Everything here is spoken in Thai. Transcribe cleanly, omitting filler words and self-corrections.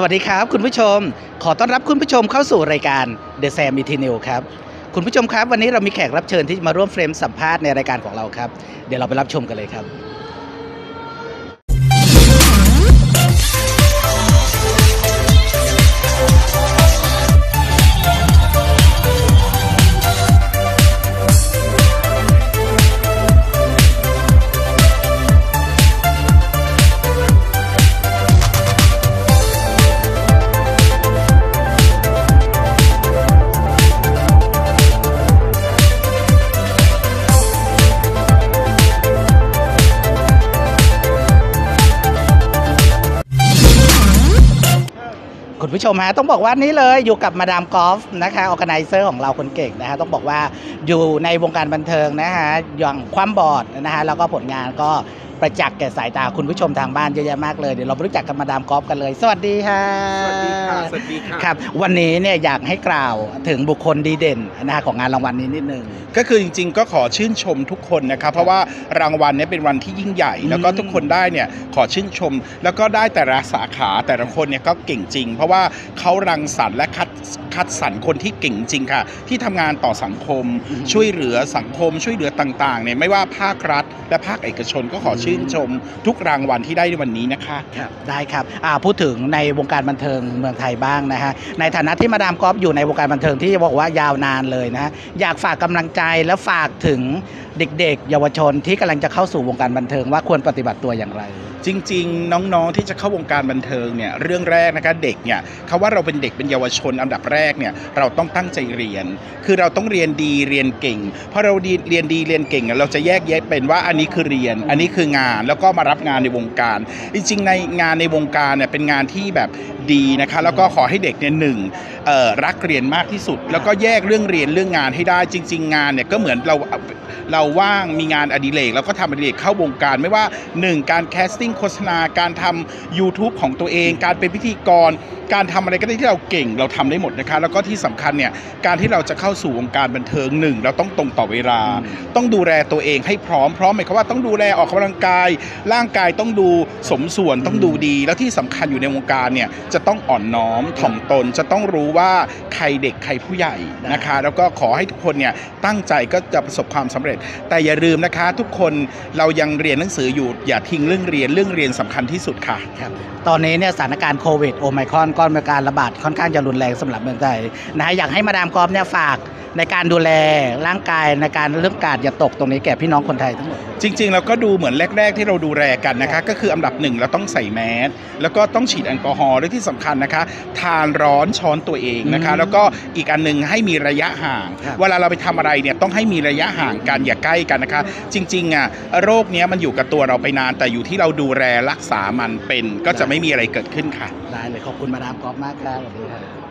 วัสดีครับคุณผู้ชมขอต้อนรับคุณผู้ชมเข้าสู่รายการ The Sam Eternal ครับคุณผู้ชมครับวันนี้เรามีแขกรับเชิญที่มาร่วมเฟรมสัมภาษณ์ในรายการของเราครับเดี๋ยวเราไปรับชมกันเลยครับคุณผู้ชมฮะต้องบอกว่านี้เลยอยู่กับมาดามกอล์ฟนะคะออร์แกไนเซอร์ของเราคนเก่งนะฮะต้องบอกว่าอยู่ในวงการบันเทิงนะฮะอย่างความบอดนะฮะแล้วก็ผลงานก็ประจักษ์แก่สายตาคุณผู้ชมทางบ้านเยอะแยะมากเลยเดี๋ยวเราไปรู้จักกับมาดามกอล์ฟกันเลยสวัสดีค่ะสวัสดีค่ะสวัสดีค่ะครับวันนี้เนี่ยอยากให้กล่าวถึงบุคคลดีเด่นนะฮะของงานรางวัลนี้นิดนึงก็คือจริงๆก็ขอชื่นชมทุกคนนะครับเพราะว่ารางวัลนี้เป็นวันที่ยิ่งใหญ่แล้วก็ทุกคนได้เนี่ยขอชื่นชมแล้วก็ได้แต่ละสาขาแต่ละคนเนี่ยก็เก่งจริงเพราะว่าเขารังสรรค์และคัดสรรคนที่เก่งจริงค่ะที่ทำงานต่อสังคมช่วยเหลือสังคมช่วยเหลือต่างๆเนี่ยไม่ว่าภาครัฐและภาคเอกชนก็ขอชื่นชมทุกรางวัลที่ได้ในวันนี้นะคะครับได้ครับพูดถึงในวงการบันเทิงเมืองไทยบ้างนะฮะในฐานะที่มาดามกอล์ฟอยู่ในวงการบันเทิงที่บอกว่ายาวนานเลยนะอยากฝากกำลังใจและฝากถึงเด็กๆเยาวชนที่กำลังจะเข้าสู่วงการบันเทิงว่าควรปฏิบัติตัวอย่างไรจริงๆน้องๆที่จะเข้าวงการบันเทิงเนี่ยเรื่องแรกนะคะเด็กเนี่ยเขาว่าเราเป็นเด็กเป็นเยาวชนอันดับแรกเนี่ยเราต้องตั้งใจเรียนคือเราต้องเรียนดีเรียนเก่งเพราะเราเรียนดีเรียนเก่งเราจะแยกแยะเป็นว่าอันนี้คือเรียนอันนี้คืองานแล้วก็มารับงานในวงการจริงๆในงานในวงการเนี่ยเป็นงานที่แบบดีนะคะแล้วก็ขอให้เด็กเนี่ยหนึ่งรักเรียนมากที่สุดแล้วก็แยกเรื่องเรียนเรื่องงานให้ได้จริงๆงานเนี่ยก็เหมือนเราว่างมีงานอดิเรกแล้วก็ทำอดิเรกเข้าวงการไม่ว่า1การแคสติ้งโฆษณาการทำ YouTube ของตัวเองการเป็นพิธีกรการทำอะไรก็ได้ที่เราเก่งเราทำได้หมดนะคะแล้วก็ที่สำคัญเนี่ยการที่เราจะเข้าสู่วงการบันเทิง1เราต้องตรงต่อเวลาต้องดูแลตัวเองให้พร้อมหมายความว่าต้องดูแลออกกำลังกายร่างกายต้องดูสมส่วนต้องดูดีแล้วที่สำคัญอยู่ในวงการเนี่ยจะต้องอ่อนน้อมถ่อมตนจะต้องรู้ว่าใครเด็กใครผู้ใหญ่นะคะแล้วก็ขอให้ทุกคนเนี่ยตั้งใจก็จะประสบความสำเร็จแต่อย่าลืมนะคะทุกคนเรายังเรียนหนังสืออยู่อย่าทิ้งเรื่องเรียนสำคัญที่สุดค่ะครับตอนนี้เนี่ยสถานการณ์โควิดโอไมครอนก็มีการระบาดค่อนข้างจะรุนแรงสำหรับเมืองไทยนะอยากให้มาดามกอล์ฟเนี่ยฝากในการดูแลร่างกายในการเรื่องการอย่าตกตรงนี้แก่พี่น้องคนไทยทั้งหมดจริงๆเราก็ดูเหมือนแรกๆที่เราดูแลกันนะคะก็คืออันดับ1เราต้องใส่แมสแล้วก็ต้องฉีดแอลกอฮอล์และที่สำคัญนะคะทานร้อนช้อนตัวเองนะคะแล้วก็อีกอันนึงให้มีระยะห่างเวลาเราไปทำอะไรเนี่ยต้องให้มีระยะห่างกันอย่าใกล้กันนะคะจริงๆโรคนี้มันอยู่กับตัวเราไปนานแต่อยู่ที่เราดูแลรักษามันเป็นก็จะไม่มีอะไรเกิดขึ้นค่ะได้เลยขอบคุณมาดามกอล์ฟมากครับสวัสดีครับ